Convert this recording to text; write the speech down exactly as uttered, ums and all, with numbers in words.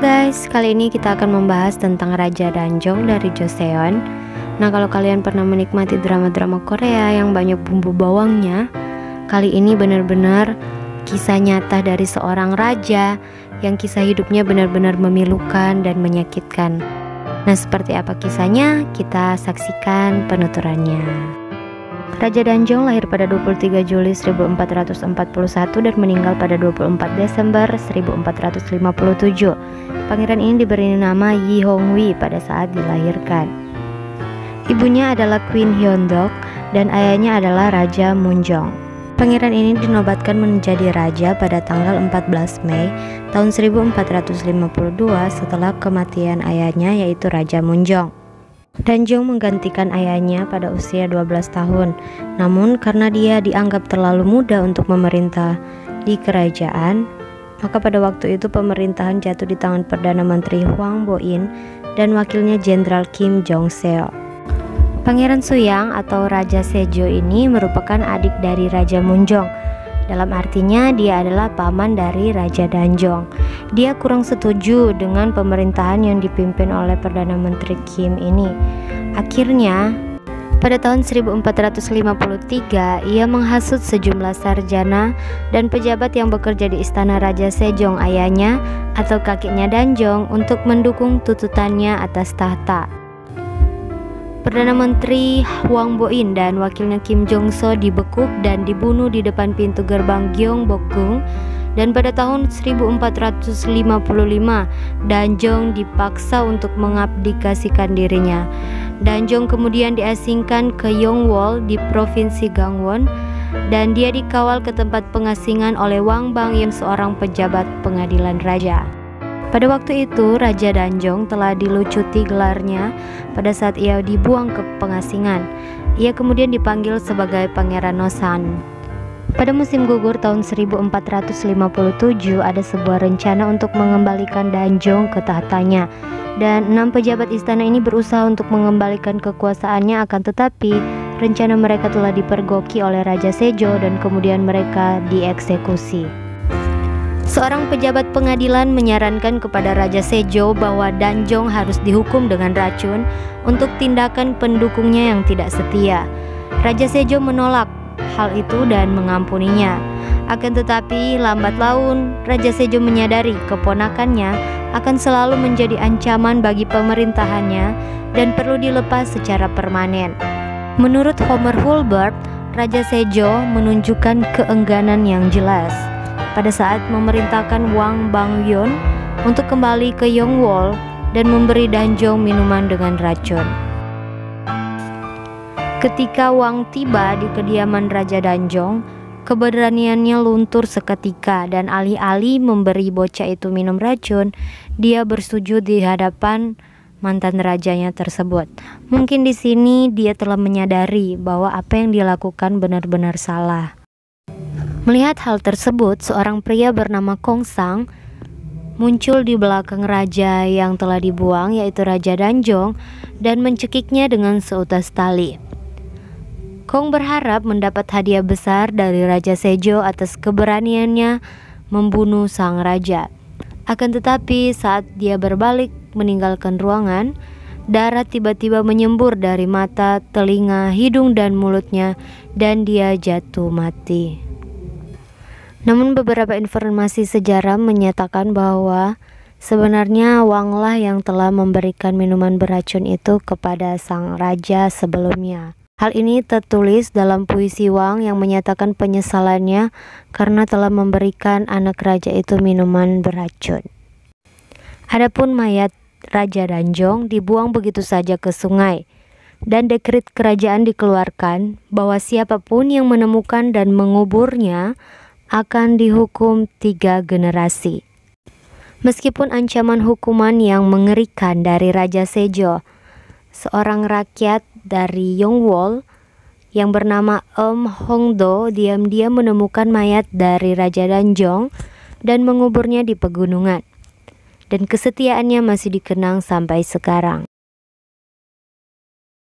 guys, kali ini kita akan membahas tentang Raja Danjong dari Joseon. Nah, kalau kalian pernah menikmati drama-drama Korea yang banyak bumbu bawangnya, kali ini benar-benar kisah nyata dari seorang raja yang kisah hidupnya benar-benar memilukan dan menyakitkan. Nah, seperti apa kisahnya? Kita saksikan penuturannya. Raja Danjong lahir pada dua puluh tiga Juli seribu empat ratus empat puluh satu dan meninggal pada dua puluh empat Desember seribu empat ratus lima puluh tujuh. Pangeran ini diberi nama Yi Hongwi pada saat dilahirkan. Ibunya adalah Queen Hyundok dan ayahnya adalah Raja Munjong. Pangeran ini dinobatkan menjadi raja pada tanggal empat belas Mei tahun seribu empat ratus lima puluh dua setelah kematian ayahnya, yaitu Raja Munjong. Danjong menggantikan ayahnya pada usia dua belas tahun. Namun karena dia dianggap terlalu muda untuk memerintah di kerajaan, maka pada waktu itu pemerintahan jatuh di tangan Perdana Menteri Hwang Bo-in dan wakilnya Jenderal Kim Jong-seo. Pangeran Suyang atau Raja Sejo ini merupakan adik dari Raja Munjong. Dalam artinya dia adalah paman dari Raja Danjong. Dia kurang setuju dengan pemerintahan yang dipimpin oleh Perdana Menteri Kim ini. Akhirnya pada tahun seribu empat ratus lima puluh tiga ia menghasut sejumlah sarjana dan pejabat yang bekerja di istana Raja Sejong ayahnya atau kakeknya Danjong untuk mendukung tuntutannya atas tahta. Perdana Menteri Hwang Bo-in dan wakilnya Kim Jong-seo dibekuk dan dibunuh di depan pintu gerbang Gyeongbokgung, dan pada tahun seribu empat ratus lima puluh lima Danjong dipaksa untuk mengabdikasikan dirinya. Danjong kemudian diasingkan ke Yongwol di provinsi Gangwon dan dia dikawal ke tempat pengasingan oleh Wang Bangyun, seorang pejabat pengadilan raja. Pada waktu itu Raja Danjong telah dilucuti gelarnya pada saat ia dibuang ke pengasingan. Ia kemudian dipanggil sebagai Pangeran Nosan. Pada musim gugur tahun seribu empat ratus lima puluh tujuh ada sebuah rencana untuk mengembalikan Danjong ke tahtanya, dan enam pejabat istana ini berusaha untuk mengembalikan kekuasaannya, akan tetapi rencana mereka telah dipergoki oleh Raja Sejo dan kemudian mereka dieksekusi. Seorang pejabat pengadilan menyarankan kepada Raja Sejo bahwa Danjong harus dihukum dengan racun untuk tindakan pendukungnya yang tidak setia. Raja Sejo menolak hal itu dan mengampuninya. Akan tetapi lambat laun Raja Sejo menyadari keponakannya akan selalu menjadi ancaman bagi pemerintahannya dan perlu dilepas secara permanen. Menurut Homer Hulbert, Raja Sejo menunjukkan keengganan yang jelas pada saat memerintahkan Wang Bangyun untuk kembali ke Yongwol dan memberi Danjong minuman dengan racun. Ketika Wang tiba di kediaman Raja Danjong, keberaniannya luntur seketika dan alih-alih memberi bocah itu minum racun, dia bersujud di hadapan mantan rajanya tersebut. Mungkin di sini dia telah menyadari bahwa apa yang dilakukan benar-benar salah. Melihat hal tersebut, seorang pria bernama Kong Sang muncul di belakang raja yang telah dibuang, yaitu Raja Danjong, dan mencekiknya dengan seutas tali. Kong berharap mendapat hadiah besar dari Raja Sejo atas keberaniannya membunuh sang raja. Akan tetapi saat dia berbalik meninggalkan ruangan, darah tiba-tiba menyembur dari mata, telinga, hidung, dan mulutnya, dan dia jatuh mati. Namun beberapa informasi sejarah menyatakan bahwa sebenarnya Wang lah yang telah memberikan minuman beracun itu kepada sang raja sebelumnya. Hal ini tertulis dalam puisi Wang yang menyatakan penyesalannya karena telah memberikan anak raja itu minuman beracun. Adapun mayat Raja Danjong dibuang begitu saja ke sungai, dan dekret kerajaan dikeluarkan bahwa siapapun yang menemukan dan menguburnya akan dihukum tiga generasi. Meskipun ancaman hukuman yang mengerikan dari Raja Sejo, seorang rakyat dari Yongwol yang bernama Eum Hongdo diam-diam menemukan mayat dari Raja Danjong dan menguburnya di pegunungan, dan kesetiaannya masih dikenang sampai sekarang.